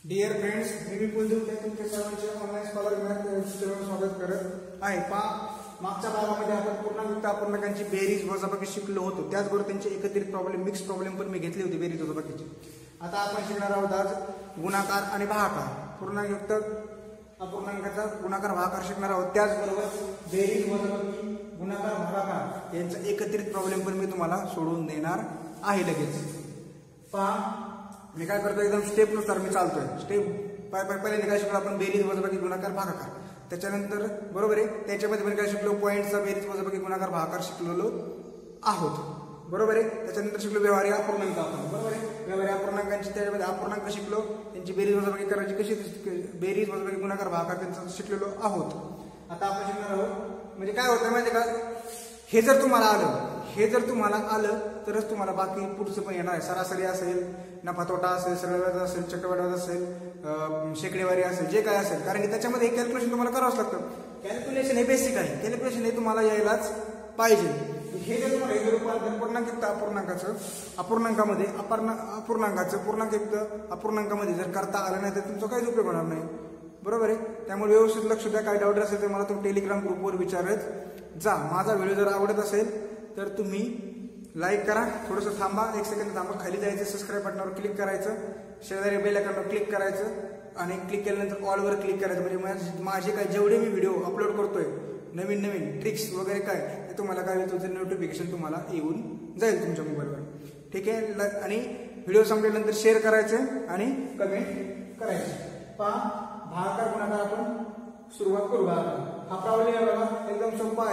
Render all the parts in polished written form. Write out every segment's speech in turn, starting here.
Deere friends, मी कुलदीप तुमच्या सर्वांचे online scholar maths स्वागत करत आहे। मागच्या भागामध्ये आपण पूर्णांक अपूर्णांकांची बेरीज वजाबाकी शिकलो होतो, त्याचबरोबर त्यांचे एकत्रित प्रॉब्लेम मिक्स प्रॉब्लेम पण मी घेतले होते बेरीज वजाबाकीचे। आता आपण शिकणार आहोत आज गुणाकार आणि भागाकार, पूर्णांक अपूर्णांकाचा गुणाकार भागाकार शिकणार आहोत। त्याचबरोबर बेरीज वजाबाकी गुणाकार भागाकार यांचा एकत्रित प्रॉब्लेम पण मी तुम्हाला सोडवून देणार आहे लगेच। पहा मी काय करतो, एकदम स्टेप नुसार मी चालतोय। स्टेप पहिले काय शिकलो आपण, बेरीज वजाबाकी गुणाकार भागाकार, त्याच्यानंतर बरोबर आहे त्याच्यामध्ये पण काय शिकलो, पॉईंटचा बेरीज वजाबाकी गुणाकार भागाकार शिकलेलो आहोत, बरोबर आहे। त्याच्यानंतर शिकलो व्यवहारी अपूर्णांक आपण, बरोबर आहे। व्यवहारी अपूर्णांकांची त्याच्यामध्ये अपूर्णांक शिकलो, त्यांची बेरीज वजाबाकी करायची कशी, बेरीज वजाबाकी गुणाकार भागाकार त्यांचा शिकलेलो आहोत। आता आपण शिकणार आहोत म्हणजे काय होतं माहिती का, हे जर तुम्हाला आलं तरच तुम्हाला बाकी पुढचं पण येणार आहे। सरासरी असेल, नफा तोटा असेल, सरळ व्याज असेल, चक्रवाढ व्याज असेल, शेकडेवारी असेल, जे काय असेल, कारण की त्याच्यामध्ये कॅल्क्युलेशन तुम्हाला करावंच लागतं। कॅल्क्युलेशन हे बेसिक आहे, कॅल्क्युलेशन हे तुम्हाला यायलाच पाहिजे। हे जर तुम्हाला हे रूपांतर पूर्णांकयुक्त अपूर्णांकामध्ये पूर्णांकयुक्त अपूर्णांकामध्ये जर करता आलं नाही तर तुमचा काहीच उपयोग होणार नाही, बरोबर आहे। त्यामुळे व्यवस्थित लक्ष द्या, काय डाऊट असेल तर मला तुम्ही टेलिग्राम ग्रुपवर विचारत जा। माझा व्हिडिओ जर आवडत असेल तर तुम्ही लाईक करा, थोडंसं थांबा, 1 सेकंद थांबा, खाली जायचं, सबस्क्राईब बटनावर क्लिक करायचं, शेजारी बेल आयकॉनवर क्लिक करायचं आणि क्लिक केल्यानंतर ऑलवर क्लिक करायचं, म्हणजे माझे काय जेवढे मी व्हिडिओ अपलोड करतोय नवीन ट्रिक्स वगैरे काय ते तुम्हाला काय होईल, तुमचं नोटिफिकेशन तुम्हाला येऊन जाईल तुमच्या मोबाईलवर, ठीक आहे। आणि व्हिडिओ संपल्यानंतर शेअर करायचं आणि कमेंट करायचं। पहा भागाकार गुणाकार आपण सुरुवात करू। हा प्रॉब्लेम आहे बघा, एकदम सोपा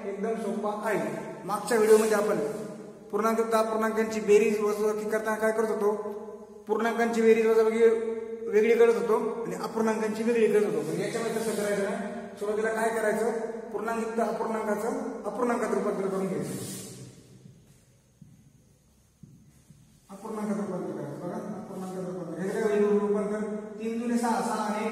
आहे, मागच्या व्हिडिओमध्ये आपण पूर्णांकयुक्त अपूर्णांकांची बेरीज वजाबाकी करताना काय करत होतो, पूर्णांकांची बेरीज वजाबाकी वेगळी करत होतो आणि अपूर्णांकांची वेगळी करत होतो। म्हणजे याच्यामध्ये तसं करायचं नाही, सुरुवातीला काय करायचं, पूर्णांकयुक्त अपूर्णांकाचं अपूर्णांकात रूपांतर करून घ्यायचं, अपूर्णांकात रूपांतर करायचं बघा, अपूर्णांकात रूपांतर हे काय रूपांतर 3 दुने 6, 6 आणि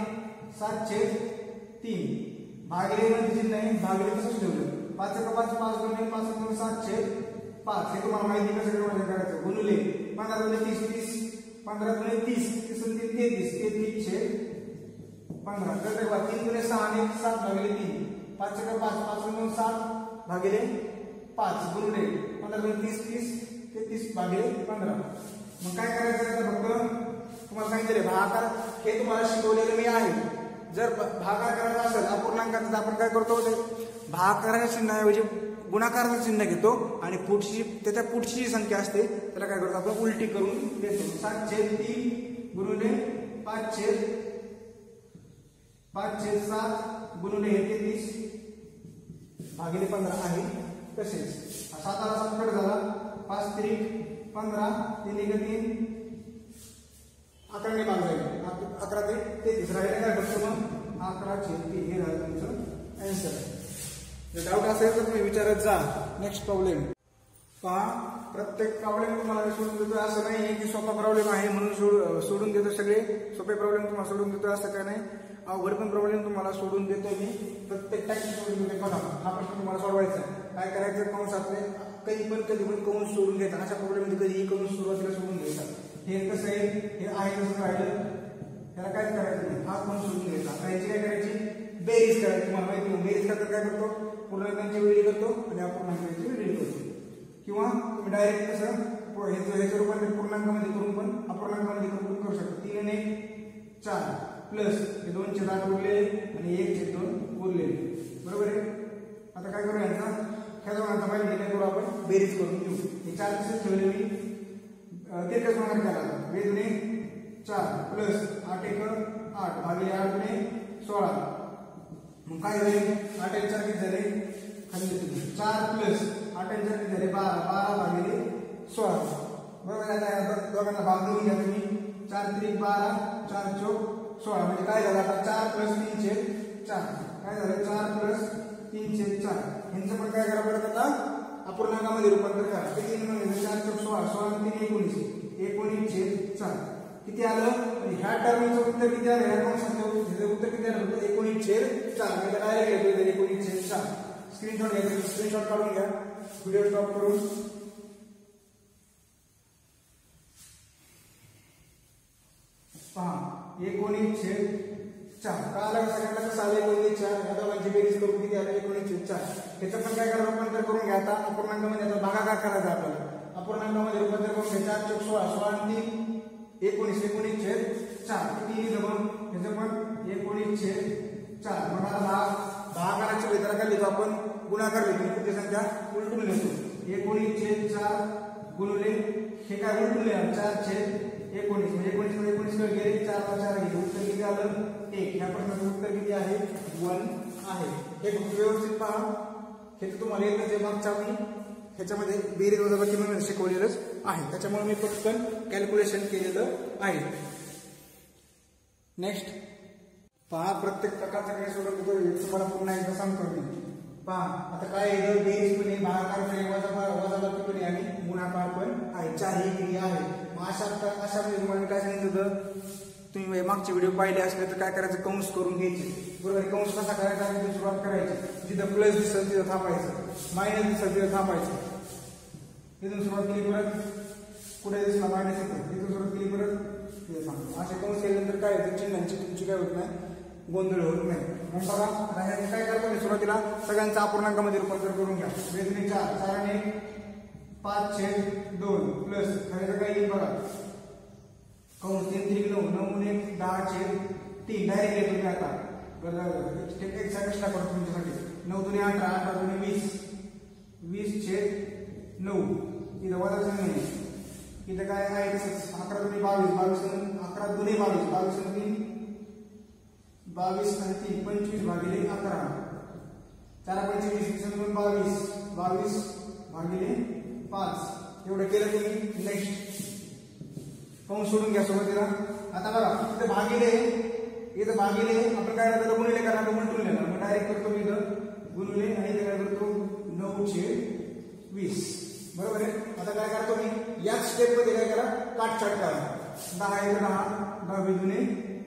7/3 भागिले मध्ये चिन्ह नाही, भागिले कसं ठेवलं, 5 × 5 5 गुणिले 5 × 7/5 हे तुम्हाला माहिती कसं करायचं, गुणिले 15 × 30 15 × 30 33 15 3 गुणिले 6 आणि 7 भागिले 3 5 × 5 5 × 7 भागिले 5 गुणिले 15 × 30 33 भागिले 15। मग काय करायचं, फक्त तुम्हाला सांगितले भागाकार हे तुम्हाला शिकवलेलं मी आहे। जर भागाकार करायचा असेल अपूर्णांकाचा तर आपण काय करतो, भागाकाराच्या चिन्हाऐवजी गुणाकाराचं चिन्ह घेतो आणि त्याच्या पुढची जी संख्या असते त्याला काय करतो आपण उलटी करून देतो। 7/3 गुणिले 5/7 गुणिले 33 भागिले 15 आहे। तसेच 7 आला 7 कट झाला, 5 3 15 3 1 3 11 ने भाग जाईल, 11 ते 33 राहिले काय फक्त मग 11/3 हे झालं तुमचं आन्सर। जर डाऊट असेल तर तुम्ही विचारत जा। नेक्स्ट प्रॉब्लेम पहा, प्रत्येक प्रॉब्लेम तुम्हाला सोडून देतो असं नाही की सोपा प्रॉब्लेम आहे म्हणून सोडून देतो, सगळे सोपे प्रॉब्लेम तुम्हाला सोडून देतो असं काय नाही, अवघड पण प्रॉब्लेम तुम्हाला सोडून देतो मी, प्रत्येक टाईप सोडून देतो। बघा हा प्रश्न तुम्हाला सोडवायचा आहे, काय करायचं, कंसातले कधी पण कंस सोडून घ्यायचा, अशा प्रॉब्लेममध्ये कधीही कंस सुरुवातीला सोडून घ्यायचा। हे कसं आहे, हे आहे तसं राहिलं, त्याला कायच करायचं नाही, हा कंस सोडून घ्यायचा। आता याची काय करायची, बेरीज करायची, तुम्हाला माहिती आहे बेरीज करता काय करतो, पूर्णांकांची वेगळी करतो आणि अपूर्णांकांची वेगळी करतो, किंवा तुम्ही डायरेक्ट कसं ह्याचं रूपांतर पूर्णांकामध्ये करून पण अपूर्णांकामध्ये करून करू शकता। 3 आणि 1 4 प्लस हे 2/8 उरले आणि 1/2 उरले, बरोबर आहे। आता काय करू, यांचा ह्या दोघांचा पहिले काय करू आपण, बेरीज करून घेऊ। हे 4 तसेच ठेवले मी, तिरकस गुणाकार केला, 2 दुणे 4 प्लस 8 1 8 भागिले 8 दुणे 16, मग काय होईल, 8 1 4 किती झाले, खाली 4 प्लस 8 1 4 किती झाले 12 12 भागिले 16, बरोबर। आता दोघांना भाग देऊन घ्या तुम्ही, 4 3 12 4 4 16, म्हणजे काय झालं आता 4 + 3/4 काय झालं, 4 + 3/4 यांचं पण काय करावं पडतं, आता अपूर्णांकामध्ये रूपांतर करा। किती म्हणजे 4 × 16 16 3 19 19/4 किती आलं, ह्या टर्मचं उत्तर किती आलं, ह्या कंसाचं उत्तर किती आलं, 19/4 म्हणजे काय घेतो 19/4। स्क्रीनशॉट घ्यायचा, स्क्रीनशॉट काढून घ्या, व्हिडिओ स्टॉप करून। पहा 19/4 कळालं का सगळ्यांना कसं आलं 19/4 या दोघांची बेरीज करून किती आलं 19/4 त्याचं पण काय करायचं रूपांतर करून घ्या आता अपूर्णांकामध्ये आता भागाकार करायचा आपल्याला अपूर्णांकामध्ये रूपांतर करून घ्या 4 × 16 16 आणि 3 19/4 किती लिहिलं मग त्याचं पण 19/4 मग आता भागाकाराच्या वेळेला काय लिहितो आपण गुणाकार लिहितो कुठली संख्या उलटून लिहितो 19/4 गुणिले हे काय उलटून लिहा 4/19 म्हणजे 19 मध्ये 19 कडे गेले 4 ला 4 गेले उत्तर किती आलं 1 ह्या प्रश्नाचं उत्तर किती आहे 1 आहे हे व्यवस्थित पहा हे तर तुम्हाला येतं जे मागच्या मी ह्याच्यामध्ये बेरीज वजाबाकी म्हणून शिकवलेलंच आहे त्याच्यामुळे मी फक्त कॅल्क्युलेशन केलेलं आहे नेक्स्ट पहा प्रत्येक प्रकारचा काही सोडवतो तुम्हाला पुन्हा एकदा सांगतो मी पहा आता काय आहे बेरीज पण आहे भागाकार पण आहे वजाबाकी पण आहे आणि गुणाकार पण आहे चारही क्रिया आहे मग अशा तुम्हाला काय सांगितलं होतं तुम्ही मागचे व्हिडिओ पाहिले असले तर काय करायचं कंस करून घ्यायचे बरोबर कंस कसा करायचा तिथे सुरुवात करायची जिथं प्लस दिसत तिथं थांबायचं मायनस दिसत तिथं थांबायचं तिथून सुरुवात केली परत कुठे दिसला मायनस येतं तिथून सुरुवात केली परत तिथं थांबतो असे कंस केल्यानंतर काय होतं चिन्हांची तुमची काय होत नाही गोंधळ होत नाही मग बघा काय करतो मी सुरुवातीला सगळ्यांचा अपूर्णांकामध्ये रूपांतर करून घ्या वेगळे 4 आणि 5/2 प्लस करायचं काय येईल बघा कंस 3 3 9 9 1 10/3 डायरेक्ट येतो मी आता स्टेप एक्स्ट्रा कष्ट करतो तुमच्यासाठी 9 2 18 18 2 20 20/9 इथं वजाचं नाही इथं काय आहे तसंच 11 2 22 22 11 2 22 22 22 आणि 3 25/11 4 25 2 22 22/5 एवढं केलं तुम्ही नेक्स्ट कंस सोडून घ्या सुरुवातीला आता बघा इथं भागिले आपण काय करायचं गुणिले करणार उलटून लिहिणार मग डायरेक्ट करतो मी इथं गुणिले आणि इथं काय करतो 9/20 बरोबर आहे आता काय करतो मी याच स्टेप मध्ये काय करा काटछाट करा 10 1 10 10 दुने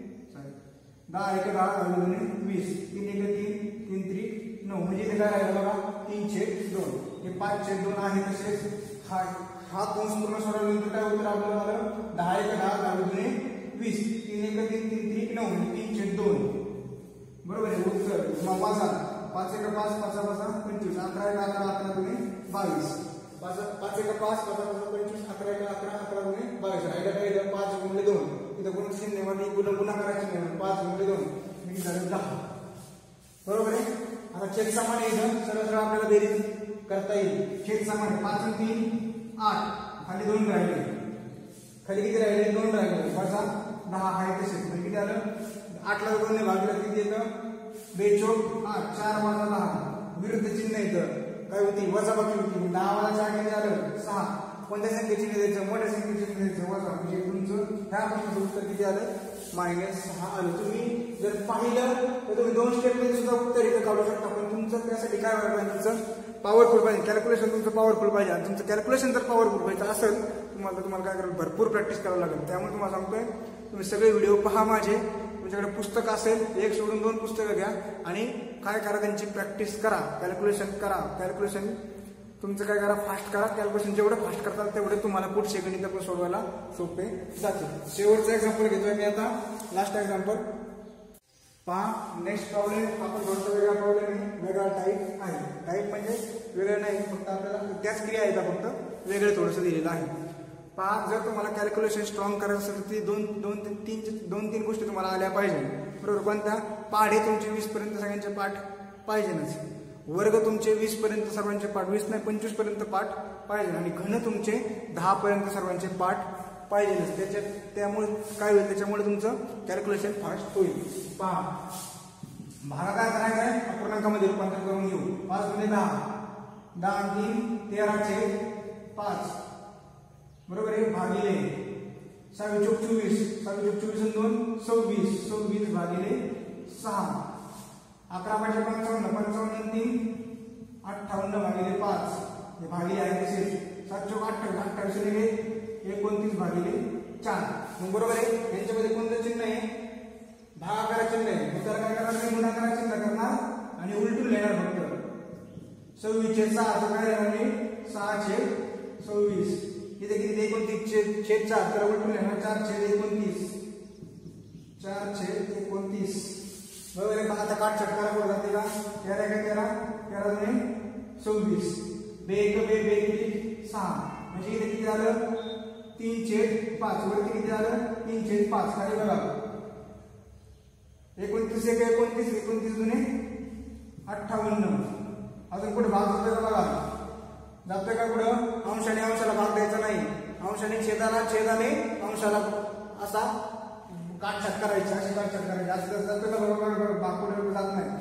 10 1 10 दुने 20 3 1 3 3 3 9 म्हणजे इथे काय राहिलं बघा 3/2 हे 5/2 आहे तसेच हा कंस पूर्ण सोडवल्यानंतर काय उत्तर आपल्याला आलं 10 1 10 10 दुने 20 3 1 3 3 3 9 म्हणजे 3/2 बरोबर आहे उत्तर मग वाचा 5 1 5 5 5 25 11 1 11 11 दुने 22 5 1 5 5 25 11 1 11 11 दुने 22 राहिलं काय 5 गुणिले 2 इथं गुण चिन्ह मध्ये गुणाकाराचे नाही 5 गुणिले 2 म्हणजे झालं 10 बरोबर आहे आता छेद सामान इथं सरळ सरळ आपल्याला बेरीज करता येईल छेद सामान 5 आणि 3 8 खाली 2 राहिले खाली किती राहिले 2 राहिले वजा 10 आहे तसेच म्हणजे किती आलं 8 ला 2 ने भागलं किती येतं 2 चौक 8 4 वजा 10 विरुद्ध चिन्ह येतं काय होती वजाबाकी होती 10 वजा 4 किती आलं 6 कोणत्या संख्येचे चिन्ह द्यायचं मोठ्या संख्येचे चिन्ह द्यायचं वजा म्हणजे तुमचं ह्या प्रश्नाचं उत्तर किती आलं -6 आलं तुम्ही जर पाहिलं तर तुम्ही 2 स्टेप मध्ये सुद्धा उत्तर इथं काढू शकता पण तुमचं त्यासाठी काय व्हायला पाहिजे तुमचं पॉवरफुल पाहिजे कॅल्क्युलेशन तुमचं पॉवरफुल पाहिजे आणि तुमचं कॅल्क्युलेशन जर पॉवरफुल पाहिजे असेल तुम्हाला काय करायला भरपूर प्रॅक्टिस करावं लागेल त्यामुळे तुम्हाला सांगतोय तुम्ही सगळे व्हिडिओ पहा माझे तुमच्याकडे पुस्तक असेल 1 सोडून 2 पुस्तकं घ्या आणि काय करा त्यांची प्रॅक्टिस करा कॅल्क्युलेशन तुमचं काय करा फास्ट करा कॅल्क्युलेशन जेवढं फास्ट करताल तेवढे तुम्हाला पुढचे गणित पण सोडवायला सोपे जातील शेवटचा एक्झाम्पल घेतोय मी आता लास्ट एक्झाम्पल पहा नेक्स्ट प्रॉब्लेम आपण थोडासा वेगळा प्रॉब्लेम आहे वेगळा टाईप आहे टाईप म्हणजे वेगळं नाही फक्त आपल्याला त्याच क्रिया आहेत फक्त वेगळं थोडंसं दिलेलं आहे पहा जर तुम्हाला कॅल्क्युलेशन स्ट्रॉंग करायचं असेल तर ती दोन तीन गोष्टी तुम्हाला आल्या पाहिजे बरोबर कोणत्या पाढे तुमचे 20 पर्यंत सगळ्यांचे पाठ पाहिजेच वर्ग तुमचे 20 पर्यंत सर्वांचे पाठ 20 नाही 25 पर्यंत पाठ पाहिजे आणि घन तुमचे 10 पर्यंत सर्वांचे पाठ पाहिजे त्यामुळे काय होईल त्याच्यामुळे तुमचं कॅल्क्युलेशन फास्ट होईल पहा भागाकार करायचा आहे अपूर्णांकामध्ये रूपांतर करून घेऊ 5 × 10 10 3 13/5 बरोबर आहे भागिले 6 चौक 24 6 चौक 24 आणि 2 26 26 भागिले 6 11 × 55 55 आणि 3 58 भागिले 5 हे भागिले आहे तसेच 7 चौक 28 28 लिहिले 29 भागिले 4 मग बरोबर आहे यांच्यामध्ये कोणतं चिन्ह आहे भागाकार चिन्ह आहे मग त्याला काय करणार गुणाकार चिन्ह करणार आणि उलटून लिहिणार फक्त 26/6 काय लिहिणार मी 6/26 इथे किती 29 छेद 4 तर उलटून लिहिणार 4/29 4/29 बरोबर आहे. आता काट छटकारा पुढे जाते का 13 13 26 बे किती 6 म्हणजे इथे किती झालं 3/5 वरती किती झालं 3/5 खाली बघा 29 29 58 अजून पुढे भाग जातोय का बघा जातोय का पुढं अंशाने अंशाला भाग द्यायचा नाही अंशाने छेदाने अंशाला असा काटछाट करायची अशी काटछाट करायची जास्त जातोय का बरोबर भाग पुढे जात नाही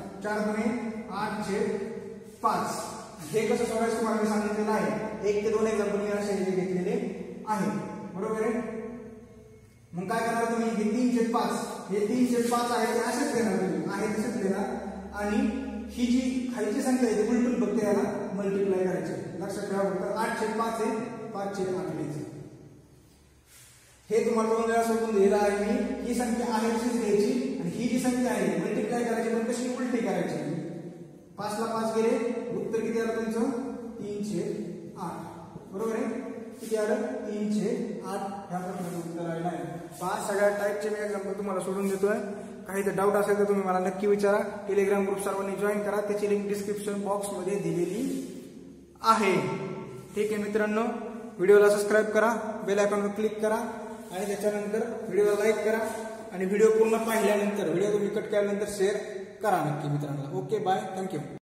4/8/5 हे कसं सोडवायचं तुम्हाला मी सांगितलेलं आहे 1 ते 2 एक्झाम्पल मी असे घेतलेले आहे बरोबर आहे. मग काय करणार तुम्ही हे 3/5 आहे ते असेच घेणार तुम्ही आहे तसेच घेणार आणि ही जी खालची संख्या आहे ती उलटून फक्त याला मल्टिप्लाय करायची लक्षात ठेवा फक्त 8/5 आहे 5/8 घ्यायचं हे तुम्हाला 2 वेळा सोडून दिलेलं आहे मी ही संख्या आहे तशीच घ्यायची आणि ही जी संख्या आहे मल्टिप्लाय करायची पण कशी उलटी करायची 5 ला 5 गेले उत्तर किती आलं तुमचं 3/8 बरोबर आहे किती आलं 3/8 ह्या प्रकारचं उत्तर आलेलं आहे. 5 सगळ्या टाईपचे मी एक्झाम्पल तुम्हाला सोडून देतोय. काही जर डाऊट असेल तर तुम्ही मला नक्की विचारा. टेलिग्राम ग्रुप सर्वांनी जॉईन करा त्याची लिंक डिस्क्रिप्शन बॉक्स मध्ये दिलेली आहे. ठीक आहे मित्रांनो व्हिडिओला सबस्क्राईब करा बेल आयकॉनवर क्लिक करा आणि त्याच्यानंतर व्हिडिओला लाईक करा आणि व्हिडिओ पूर्ण पाहिल्यानंतर व्हिडिओ तुम्ही कट केल्यानंतर शेअर करा नक्की मित्रांनो. Okay bye thank you.